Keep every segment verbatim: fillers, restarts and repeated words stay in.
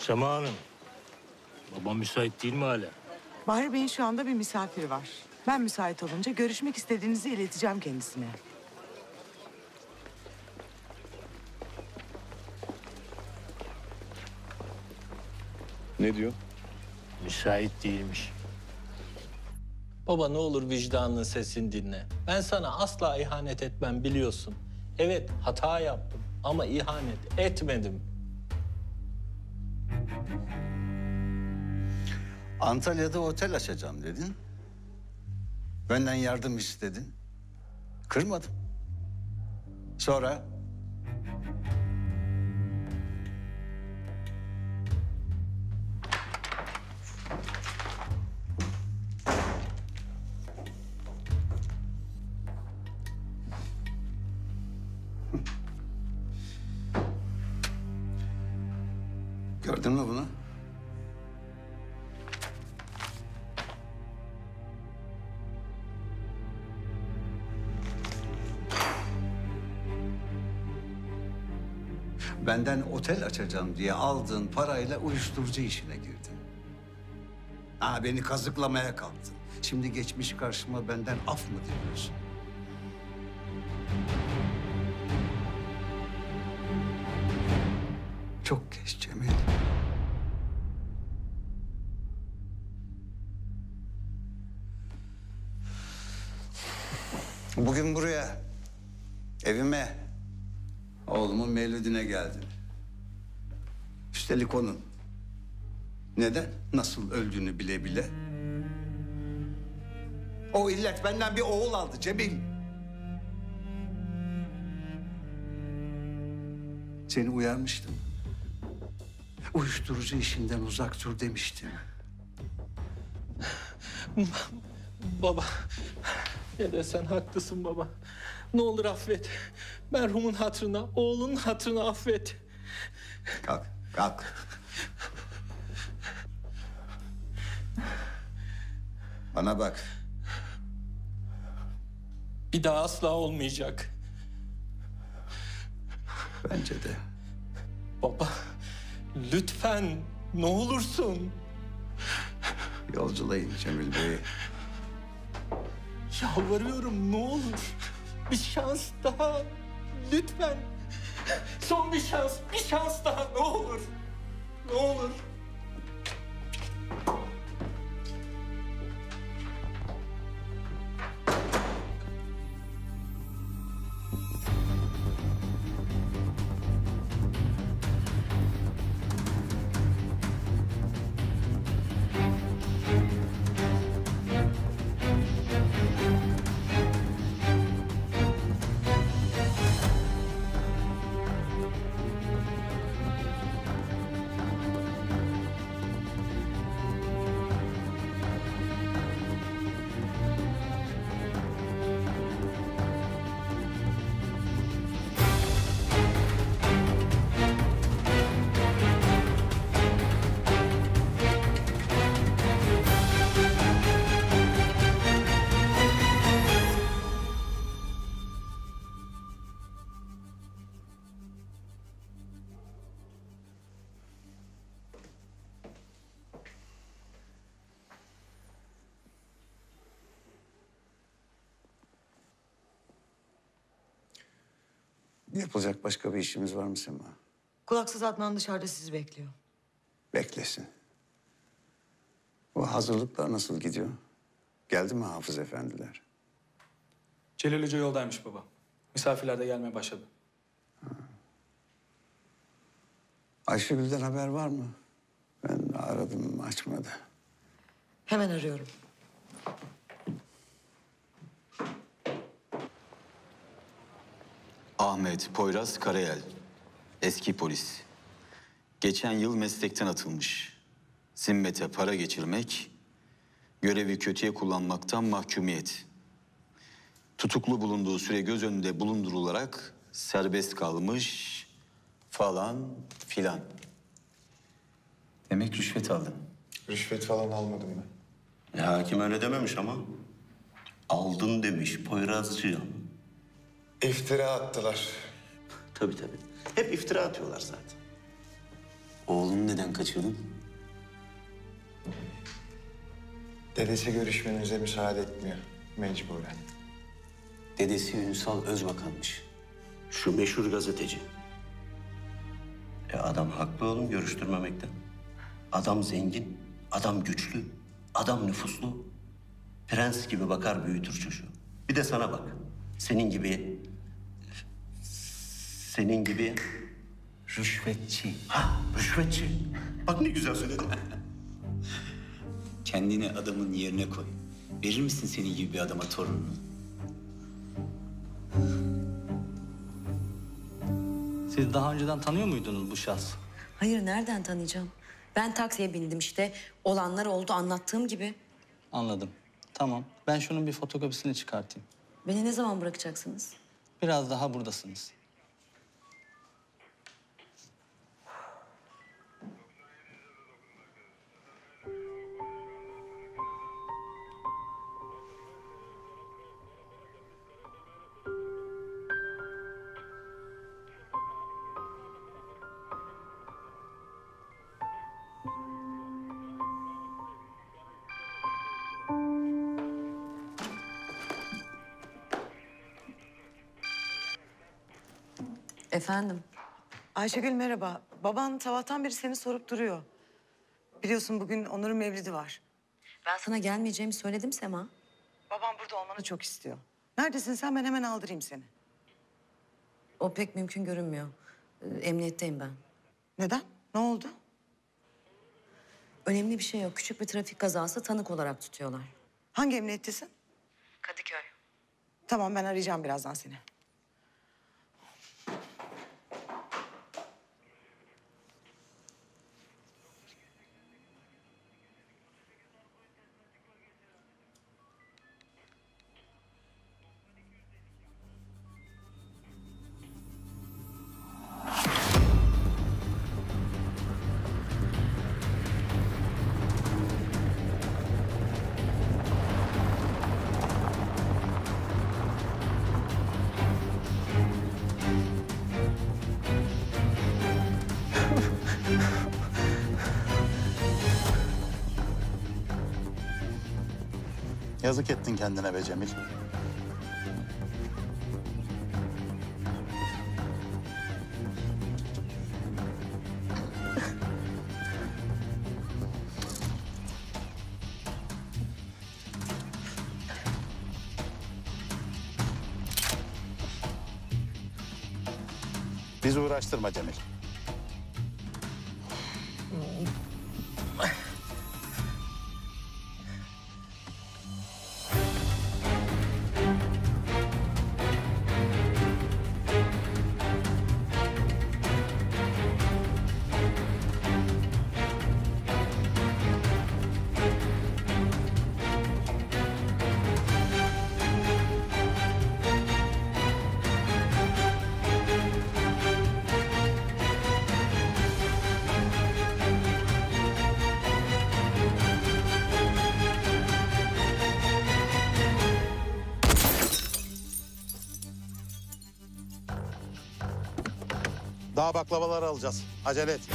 Sema Hanım, babam müsait değil mi hala? Bahri Bey'in şu anda bir misafiri var. Ben müsait olunca görüşmek istediğinizi ileteceğim kendisine. Ne diyor? Müsait değilmiş. Baba ne olur vicdanının sesini dinle. Ben sana asla ihanet etmem biliyorsun. Evet hata yaptım ama ihanet etmedim. Antalya'da otel açacağım dedin. Benden yardım istedin. Kırmadım. Sonra? Gördün mü bunu? Benden otel açacağım diye aldığın parayla uyuşturucu işine girdin. Ha, beni kazıklamaya kalktın. Şimdi geçmiş karşıma benden af mı diliyorsun? Çok geç Cemil. Bugün buraya, evime, oğlumun mevlidine geldin. Üstelik onun. Neden? Nasıl öldüğünü bile bile. O illet benden bir oğul aldı Cemil. Seni uyarmıştım. Uyuşturucu işinden uzak dur demiştim. Baba ne desen haklısın baba. Ne olur affet. Merhumun hatırına, oğlunun hatırına affet. Kalk, kalk. Bana bak. Bir daha asla olmayacak. Bence de. Baba lütfen ne olursun. Yolculayın Cemil Bey. Yalvarıyorum ne olur. Bir şans daha. Lütfen. Son bir şans, bir şans daha ne olur. Ne olur. Yapılacak başka bir işimiz var mı Sema? Kulaksız Adnan dışarıda sizi bekliyor. Beklesin. O hazırlıklar nasıl gidiyor? Geldi mi Hafız efendiler? Celal Hoca yoldaymış baba. Misafirler de gelmeye başladı. Ayşegül'den haber var mı? Ben aradım, açmadı. Hemen arıyorum. Ahmet Poyraz Karayel, eski polis. Geçen yıl meslekten atılmış. Zimmete para geçirmek, görevi kötüye kullanmaktan mahkumiyet. Tutuklu bulunduğu süre göz önünde bulundurularak serbest kalmış falan filan. Demek rüşvet aldın. Rüşvet falan almadım ben. Ya hakim öyle dememiş ama. Aldın demiş Poyrazcığım. İftira attılar. Tabii tabii. Hep iftira atıyorlar zaten. Oğlunu neden kaçırdın? Dedesi görüşmenize müsaade etmiyor. Mecburen. Dedesi Ünsal Özbakan'mış. Şu meşhur gazeteci. E adam haklı oğlum görüştürmemekten. Adam zengin, adam güçlü, adam nüfuslu. Prens gibi bakar büyütür çocuğu. Bir de sana bak. Senin gibi... Senin gibi... Rüşvetçi. Ha, rüşvetçi. Bak ne güzel söyledin. Kendini adamın yerine koy. Verir misin senin gibi bir adama torununu? Siz daha önceden tanıyor muydunuz bu şahsı? Hayır, nereden tanıyacağım? Ben taksiye bindim işte. Olanlar oldu anlattığım gibi. Anladım. Tamam. Ben şunun bir fotokopisini çıkartayım. Beni ne zaman bırakacaksınız? Biraz daha buradasınız. Efendim? Ayşegül merhaba. Baban sabahtan beri seni sorup duruyor. Biliyorsun bugün Onur'un mevlidi var. Ben sana gelmeyeceğimi söyledim Sema. Babam burada olmanı çok istiyor. Neredesin sen? Ben hemen aldırayım seni. O pek mümkün görünmüyor. Ee, emniyetteyim ben. Neden? Ne oldu? Önemli bir şey yok. Küçük bir trafik kazası, tanık olarak tutuyorlar. Hangi emniyettesin? Kadıköy. Tamam, ben arayacağım birazdan seni. Yazık ettin kendine be Cemil. Bizi uğraştırma Cemil. Daha baklavalar alacağız. Acele et.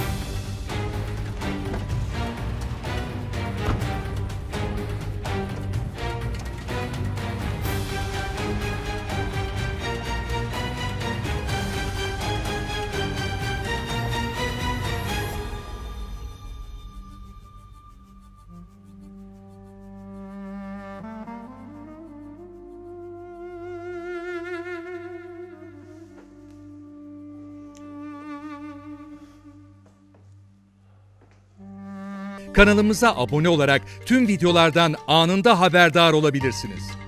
Kanalımıza abone olarak tüm videolardan anında haberdar olabilirsiniz.